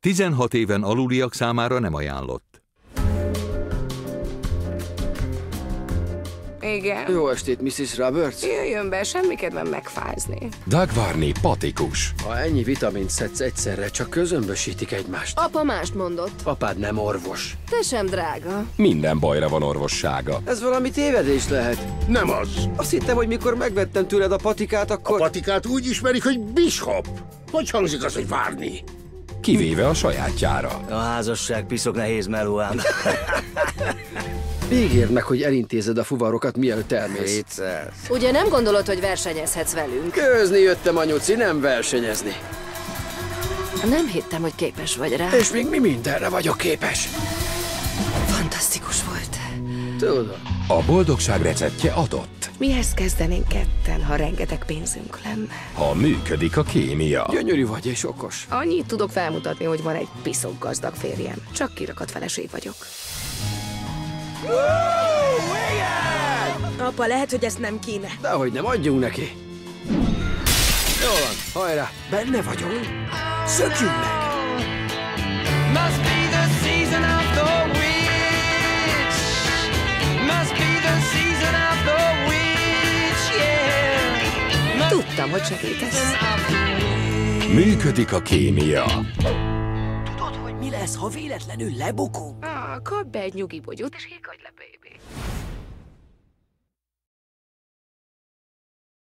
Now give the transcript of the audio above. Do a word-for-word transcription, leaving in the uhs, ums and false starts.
tizenhat éven aluliak számára nem ajánlott. Igen. Jó estét, missziz Roberts. Jöjjön be, semmi kedvem megfázni. Doug Varney patikus. Ha ennyi vitamint szedsz egyszerre, csak közömbösítik egymást. Apa mást mondott. Apád nem orvos. Te sem, drága. Minden bajra van orvossága. Ez valami tévedés lehet. Nem az. Azt hittem, hogy mikor megvettem tőled a patikát, akkor... A patikát úgy ismerik, hogy Bishop. Hogy hangzik az, hogy várni? Kivéve a sajátjára. A házasság piszok nehéz meló ám. Ígérd meg, hogy elintézed a fuvarokat, mielőtt elmész. Vicces. Ugye nem gondolod, hogy versenyezhetsz velünk? Közni jöttem, anyuci, nem versenyezni. Nem hittem, hogy képes vagy rá. És még mi mindenre vagyok képes. Fantasztikus volt. Tudom. A boldogság receptje adott. Mihez kezdenénk ketten, ha rengeteg pénzünk lenne? Ha működik a kémia. Gyönyörű vagy és okos. Annyit tudok felmutatni, hogy van egy piszok gazdag férjem. Csak kirakat feleség vagyok. Apa, lehet, hogy ezt nem kéne. Dehogy nem, adjunk neki. Jó van, hajrá, benne vagyok. Szökjünk meg! Must be the season of the witch. Must be the season of the witch, yeah. Tudtam, hogy segítesz. Működik a kémia. Tudod, hogy mi lesz, ha véletlenül lebukunk? Ah, kapd be egy nyugi bogyót, és higgadj le.